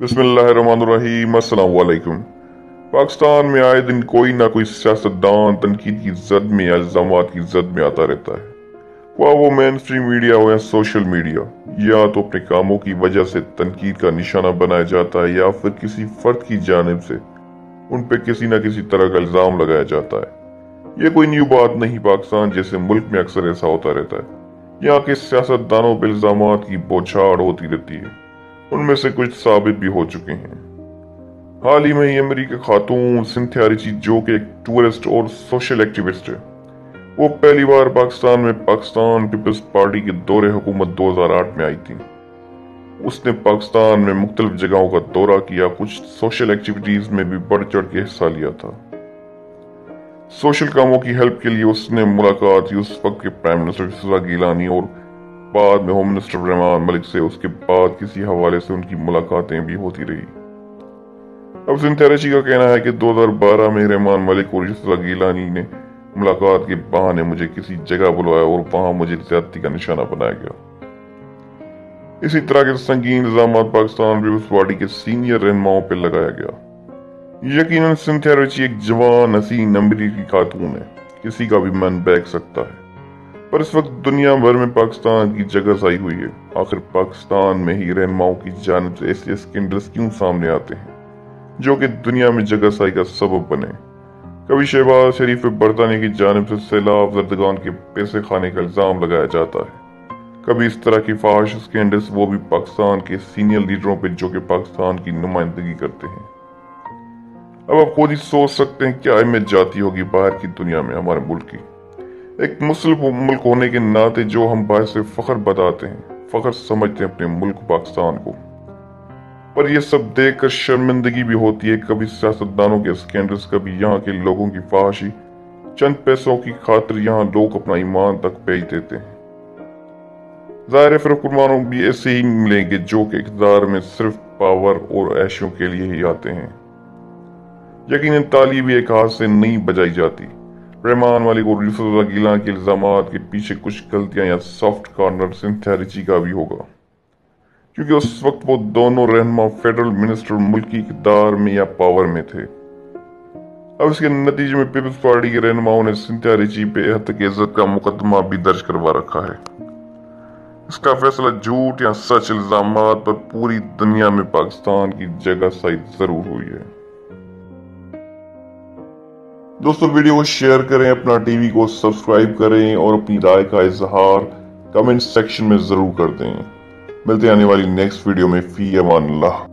बिस्मिल्लाहिर्रहमानिर्रहीम। अस्सलाम वालेकुम। पाकिस्तान में आए दिन कोई ना कोई सियासतदान तनकीद की जद में या इल्जामात की जद में आता रहता है। वो मेन स्ट्रीम मीडिया हो या सोशल मीडिया, या तो अपने कामों की वजह से तनकीद का निशाना बनाया जाता है या फिर किसी फर्द की जानिब से उन पे किसी न किसी तरह का इल्जाम लगाया जाता है। ये कोई न्यू बात नहीं, पाकिस्तान जैसे मुल्क में अक्सर ऐसा होता रहता है। यहाँ के सियासतदानों पर इल्जामात की बौछार होती रहती है, उनमें से कुछ साबित भी हो चुके हैं। हाल ही में ही अमेरिकी खातून सिंथिया रिची, जो कि एक टूरिस्ट और सोशल एक्टिविस्ट है, वो पहली बार पाकिस्तान में पाकिस्तान पीपल्स पार्टी के दौरे हुकूमत 2008 में आई थी। उसने पाकिस्तान में मुख्तलिफ जगहों का दौरा किया, कुछ सोशल एक्टिविटीज में भी बढ़ चढ़ के हिस्सा लिया था। सोशल कामों की हेल्प के लिए उसने मुलाकात की उस वक्त के प्राइम मिनिस्टर यूसुफ गिलानी और बाद में होम मिनिस्टर रहमान मलिक से। उसके बाद किसी हवाले से उनकी मुलाकातें भी होती रही। अब सिंथिया रिची का कहना है कि 2012 में रहमान मलिक और यूसुफ गिलानी ने मुलाकात के बहाने मुझे किसी जगह बुलाया और वहां मुझे ज्यादती का निशाना बनाया गया। इसी तरह के संगीन इल्जाम पाकिस्तान पीपल्स पार्टी के सीनियर रहनुमाओं पर लगाया गया। यकीनन सिंथिया रिची एक जवान हसीन अमेरिकी खातून है, किसी का भी मन बहक सकता है, पर इस वक्त दुनिया भर में पाकिस्तान की जगह आई हुई है। आखिर पाकिस्तान में ही रहनुमाओं की जानिब से ऐसे स्कैंडल्स क्यों सामने आते हैं जो कि दुनिया में जगहसाई का सबब बने। कभी शहबाज शरीफ पे बरतानिया की जानिब से सैलाब जरदगान के पैसे खाने का इल्जाम लगाया जाता है, कभी इस तरह की फाहिश स्कैंडल्स, वो भी पाकिस्तान के सीनियर लीडरों पे जो कि पाकिस्तान की नुमाइंदगी करते हैं। अब आप खुद ही सोच सकते हैं क्या अहमियत जाती होगी बाहर की दुनिया में हमारे मुल्क की। एक मुस्लिम मुल्क होने के नाते जो हम बायस फख्र बताते हैं, फख्र समझते हैं अपने मुल्क पाकिस्तान को, पर यह सब देखकर शर्मिंदगी भी होती है। कभी सियासतदानों के स्कैंडल्स, कभी यहाँ के लोगों की फाहशी, चंद पैसों की खातिर यहाँ लोग अपना ईमान तक बेच देते हैं। ज़ाहिर है फिर हुक्मरान भी ऐसे ही मिलेंगे जो कि इक़्तिदार में सिर्फ पावर और ऐशों के लिए ही आते हैं। यकीनन ताली भी एक हाथ से नहीं बजाई जाती। रहमान मलिक और यूसुफ गिलानी के इल्जामात के पीछे कुछ गलतियां या सॉफ्ट कॉर्नर सिंथिया रिची का भी होगा, क्योंकि उस वक्त वो दोनों रहनुमा फेडरल मिनिस्टर मुल्क की इक़्तिदार में या पावर में थे। अब इसके नतीजे में पीपल्स पार्टी के रहनुमाओं ने सिंथिया रिची पे हत्या इज्जत का मुकदमा भी दर्ज करवा रखा है। इसका फैसला झूठ या सच इल्जामात पर पूरी दुनिया में पाकिस्तान की जगहसाई जरूर हुई है। दोस्तों, वीडियो को शेयर करें, अपना टीवी को सब्सक्राइब करें और अपनी राय का इजहार कमेंट सेक्शन में जरूर कर दें। मिलते आने वाली नेक्स्ट वीडियो में। फी अमान अल्लाह।